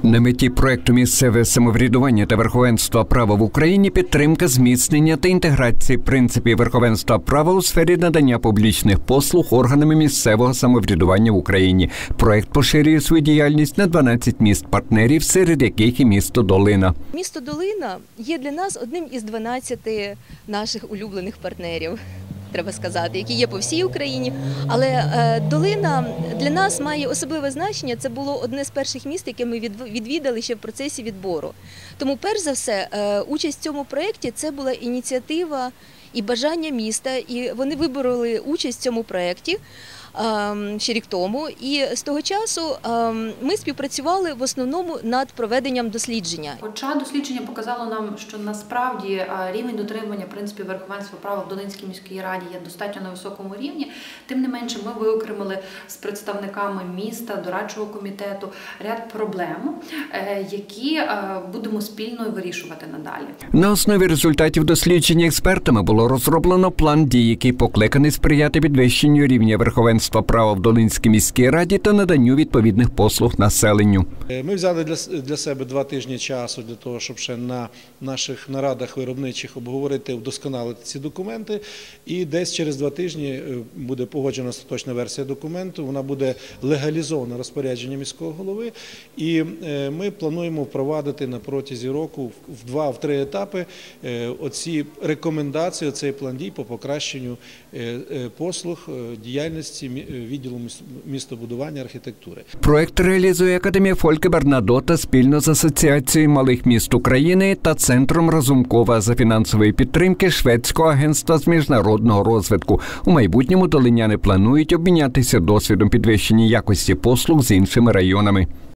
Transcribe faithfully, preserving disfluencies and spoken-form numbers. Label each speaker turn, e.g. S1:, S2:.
S1: На меті проекту «Місцеве самоврядування та верховенство права в Україні» підтримка зміцнення та інтеграції принципів верховенства права у сфері надання публічних послуг органами місцевого самоврядування в Україні. Проект поширює свою діяльність на дванадцять міст-партнерів, серед яких і місто Долина.
S2: Місто Долина є для нас одним із дванадцяти наших улюблених партнерів, треба сказати, які є по всій Україні. Але е, Долина для нас має особливе значення. Це було одне з перших міст, яке ми відвідали ще в процесі відбору. Тому, перш за все, е, участь в цьому проєкті – це була ініціатива і бажання міста, і вони вибороли участь в цьому проєкті ще рік тому. І з того часу ми співпрацювали в основному над проведенням дослідження.
S3: Хоча дослідження показало нам, що насправді рівень дотримання принципів верховенства права в Долинській міській раді є достатньо на високому рівні, тим не менше ми виокремили з представниками міста, дорадчого комітету ряд проблем, які будемо спільно вирішувати надалі.
S1: На основі результатів дослідження експертами було розроблено план дій, який покликаний сприяти підвищенню рівня верховенства права в Долинській міській раді та наданню відповідних послуг населенню.
S4: Ми взяли для, для себе два тижні часу для того, щоб ще на наших нарадах виробничих обговорити, вдосконалити ці документи. І десь через два тижні буде погоджена остаточна версія документу, вона буде легалізована розпорядженням міського голови. І ми плануємо впровадити на протязі року в два-три етапи оці рекомендації, оцей план дій по покращенню послуг діяльності відділу містобудування, архітектури.
S1: Проект реалізує Академія Фольке Бернадота спільно з Асоціацією малих міст України та Центром Разумкова за фінансової підтримки Шведського агентства з міжнародного розвитку. У майбутньому долиняни планують обмінятися досвідом підвищення якості послуг з іншими районами.